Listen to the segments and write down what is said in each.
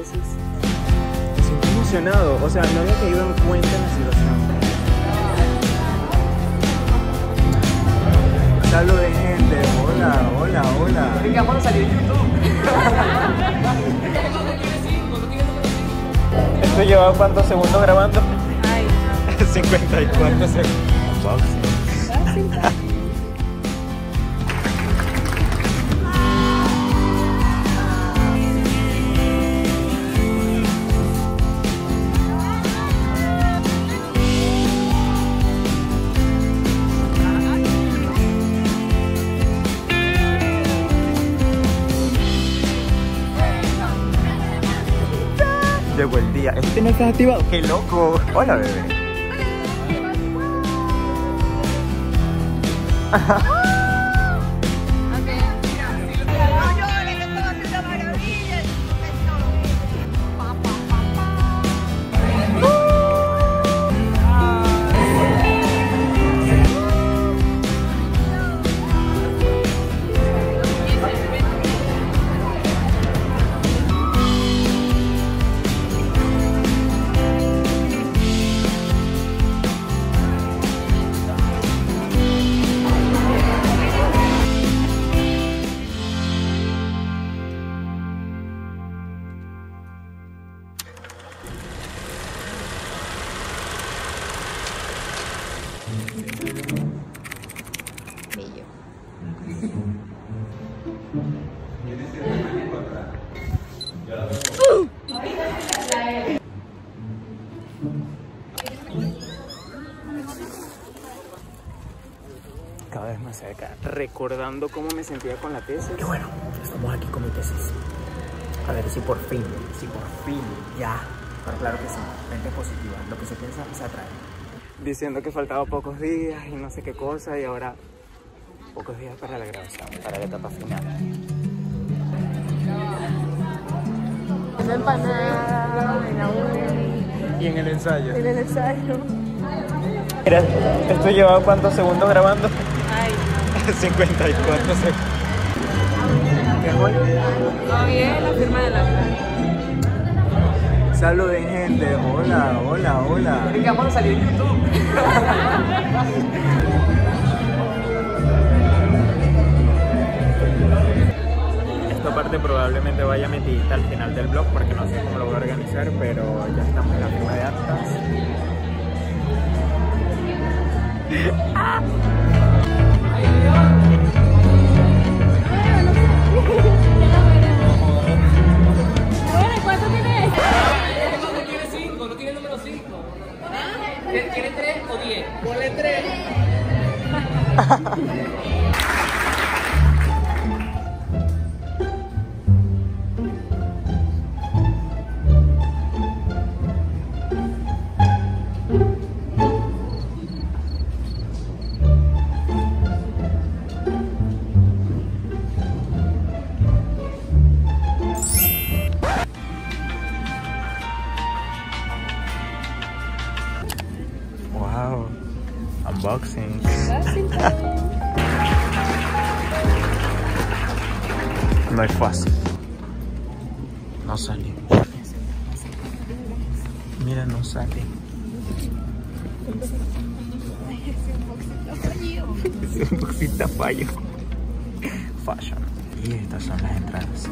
tesis. Me siento emocionado, o sea, no había caído en cuenta en la situación. Saludos, gente. Hola, hola, hola. Venga, vamos a salir de YouTube. ¿Esto lleva cuántos segundos grabando? Ay, 54 segundos. fácil. Llegó el día. ¿Este no está activado? ¡Qué loco! Hola, bebé. Bello. Cada vez más cerca, recordando cómo me sentía con la tesis. Y bueno, estamos aquí con mi tesis. A ver si por fin ya. Pero claro que sí, mente positiva. Lo que se piensa se atrae. Diciendo que faltaba pocos días y no sé qué cosa, y ahora pocos días para la grabación, para la etapa final. Una empanada en la uni, Y en el ensayo. en el ensayo. Mira, ¿esto lleva cuántos segundos grabando? Ay, 54 segundos. ¿Qué fue? todavía es la firma de la Saludos, gente. Hola, hola, hola. Venga, vamos a salir de YouTube. Esta parte probablemente vaya metidita al final del vlog porque no sé cómo lo voy a organizar, pero ya estamos en la firma de actas. ¿Cuánto tienes? No tiene 5, no tiene número 5. ¿Quiere 3 o 10? Ponle 3. Wow, unboxing. Fácil. No es fácil. No sale. Mira, no sale. Ese unboxing está fallo. Fashion. Y estas son las entradas.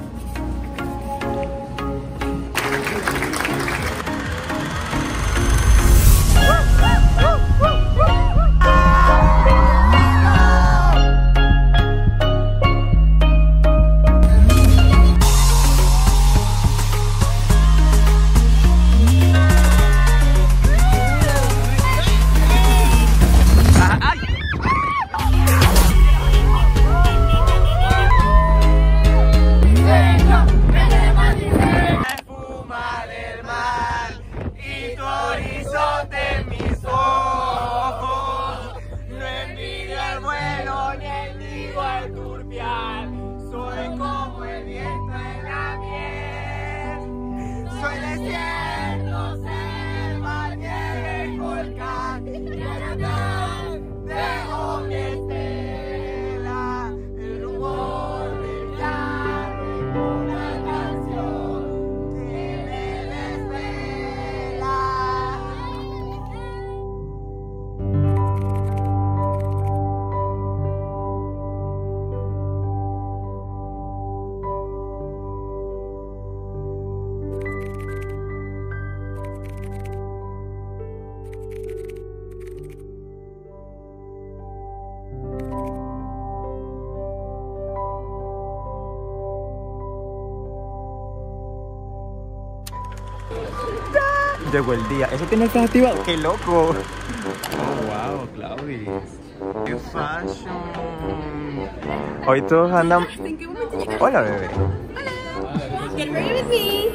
Llegó el día. ¿Eso tiene que estar activado? ¡Qué loco! Oh, wow, Claudis. ¡Qué fashion! Hoy todos andan... Hola, bebé. Get ready with me.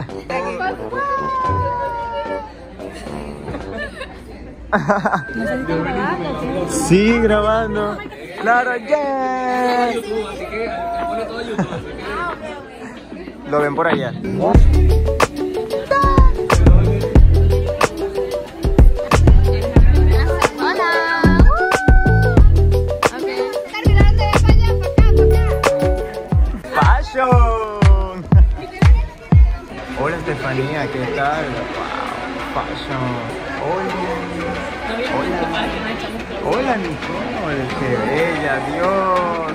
Sí, grabando. Claro, yeah. Lo ven por allá. Fashion. Hola Estefanía, ¿qué tal? Wow, fashion. Hola Nicole, qué bella, Dios.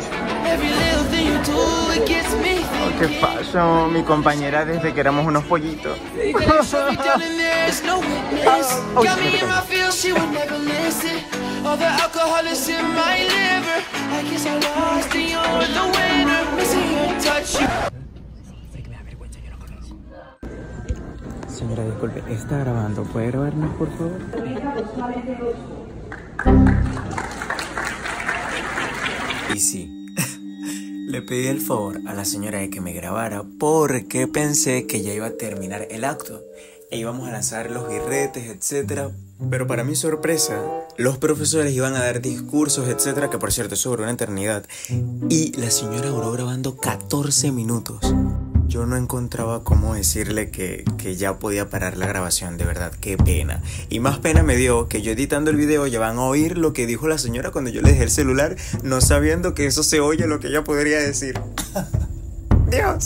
Oh, qué fashion, mi compañera desde que éramos unos pollitos. Señora, disculpe, está grabando. ¿Puede grabarnos, por favor? Y sí, le pedí el favor a la señora de que me grabara porque pensé que ya iba a terminar el acto e íbamos a lanzar los birretes, etcétera. Pero para mi sorpresa, los profesores iban a dar discursos, etcétera, que por cierto eso duró una eternidad. Y la señora duró grabando 14 minutos. Yo no encontraba cómo decirle que ya podía parar la grabación, de verdad, qué pena. Y más pena me dio que yo editando el video ya van a oír lo que dijo la señora cuando yo le dejé el celular, no sabiendo que eso se oye lo que ella podría decir. Dios.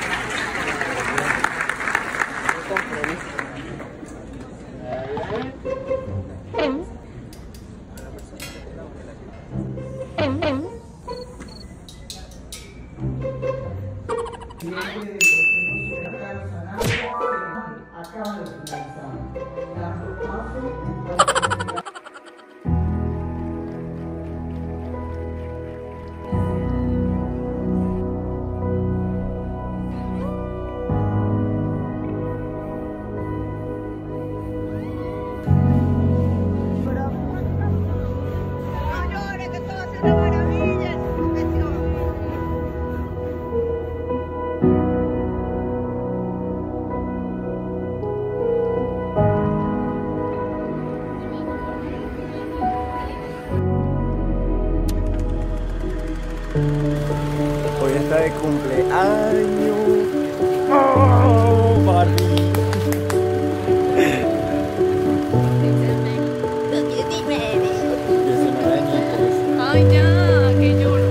Hoy está de cumpleaños. ¡Oh, Barbie! Ay, ya, que lloro.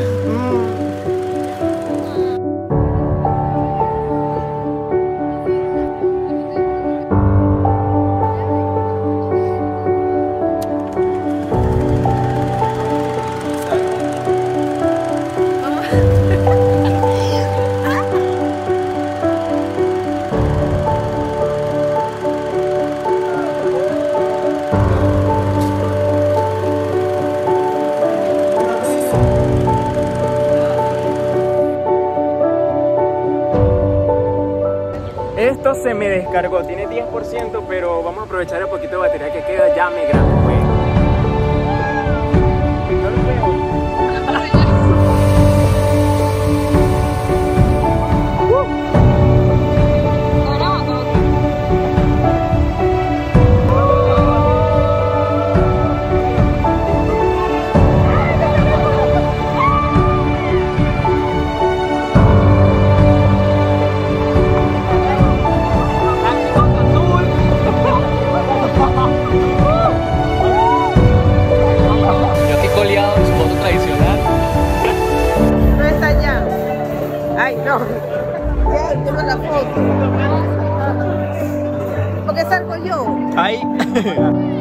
Esto se me descargó, tiene 10%, pero vamos a aprovechar el poquito de batería que queda. Ya me gradué. No lo veo. La foto. ¿Por qué salgo yo? Ahí.